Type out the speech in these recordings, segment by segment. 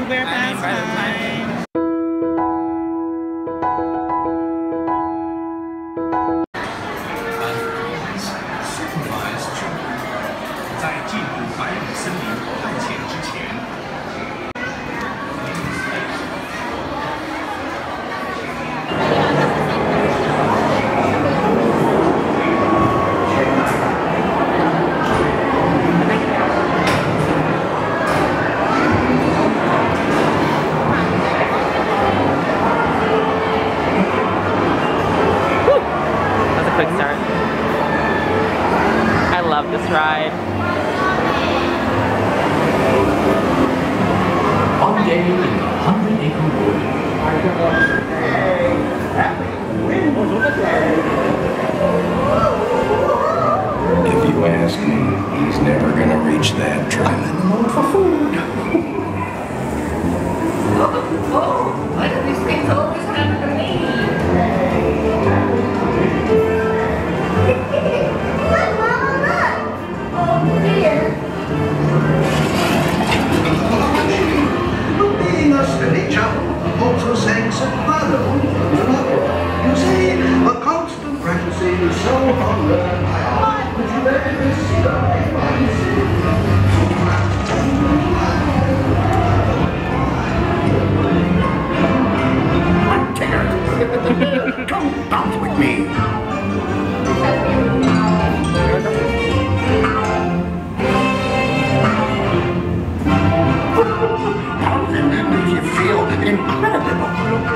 Pooh Bear fast time. 在进入白蚁森林探险之前。 Quick start. I love this ride. One day in the 100 Acre Wood. If you ask me, he's never gonna reach that tree. I'm in the mood for food. Oh, why do these things always happen to me? Look, Mama, look! Oh, dear. Being a steady child also sang soprano. You see, a constant practicing is so hard. Would you ever see Tigger, come bounce with me. Bouncing makes you feel incredible.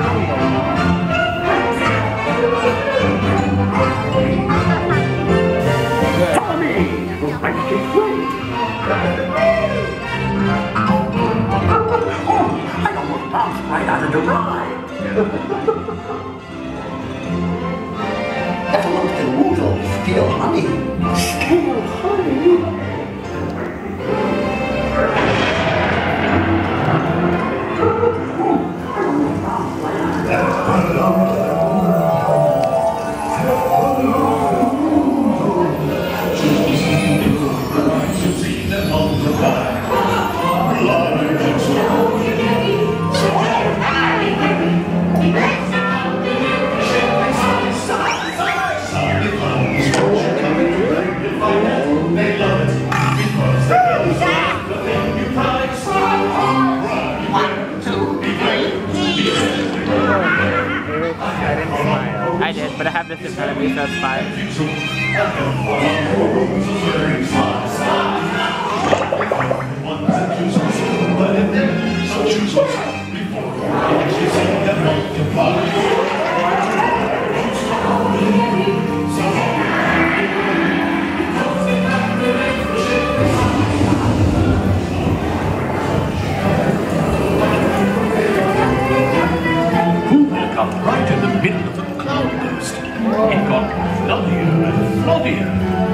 Follow me. I can wait. Oh, I almost bounced right out of the ride. Everyone can woodle, steal honey. Steal honey? I did, but I have this in front of me, so it's fine. Come right in the middle of the cloudburst. It got fluffier and fluffier.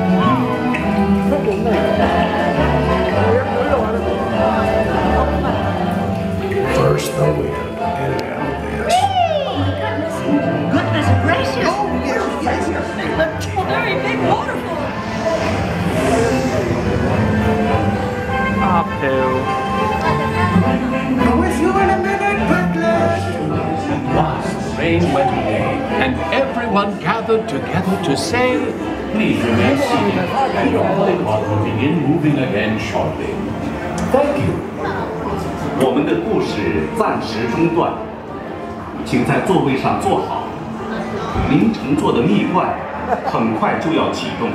First the wind, and now this. Goodness gracious! Oh, yes. A very big waterfall! Oh, Pooh. With you in a minute, Butler. At last, the rain went away, and everyone gathered together to say, please remain seated, and your polypod will begin moving again shortly. Thank you. 我们的故事暂时中断，请在座位上坐好。您乘坐的蜜罐很快就要启动。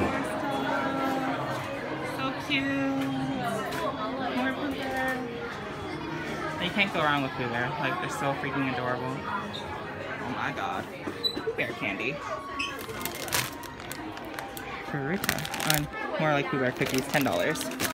So cute. More Pooh Bear. You can't go wrong with Pooh Bear. Like, they're so freaking adorable. Oh my god. Pooh Bear candy. Eureka. More like Pooh Bear cookies, $10.